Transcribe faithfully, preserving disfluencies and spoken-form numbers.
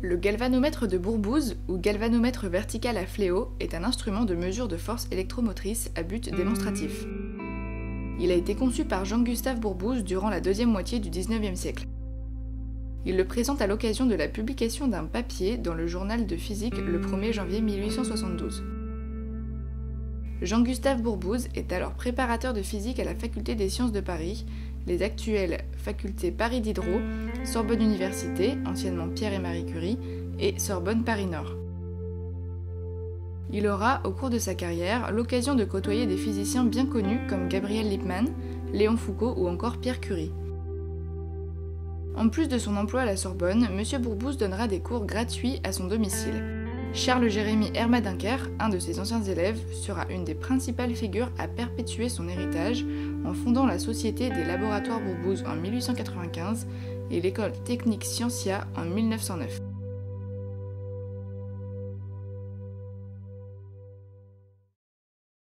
Le galvanomètre de Bourbouze, ou galvanomètre vertical à fléau, est un instrument de mesure de force électromotrice à but démonstratif. Il a été conçu par Jean-Gustave Bourbouze durant la deuxième moitié du dix-neuvième siècle. Il le présente à l'occasion de la publication d'un papier dans le journal de physique le premier janvier mille huit cent soixante-douze. Jean-Gustave Bourbouze est alors préparateur de physique à la Faculté des sciences de Paris, les actuelles facultés Paris Diderot, Sorbonne Université, anciennement Pierre et Marie Curie, et Sorbonne Paris-Nord. Il aura, au cours de sa carrière, l'occasion de côtoyer des physiciens bien connus comme Gabriel Lippmann, Léon Foucault ou encore Pierre Curie. En plus de son emploi à la Sorbonne, M. Bourbouze donnera des cours gratuits à son domicile. Charles-Jérémy Hermadincker, un de ses anciens élèves, sera une des principales figures à perpétuer son héritage en fondant la Société des laboratoires Bourbouze en mille huit cent quatre-vingt-quinze et l'école technique Scientia en mille neuf cent neuf.